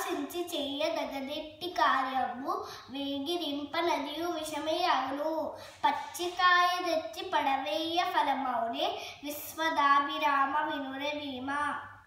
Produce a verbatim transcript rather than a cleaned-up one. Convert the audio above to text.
విశ్వాసించి చెయ్యదగదెట్టి కార్యము వేగిరింప నదియు విషమే అగును. పచ్చికాయ తెచ్చి పడవేయ ఫలమౌనే విశ్వదాభిరామ వినురే భీమ.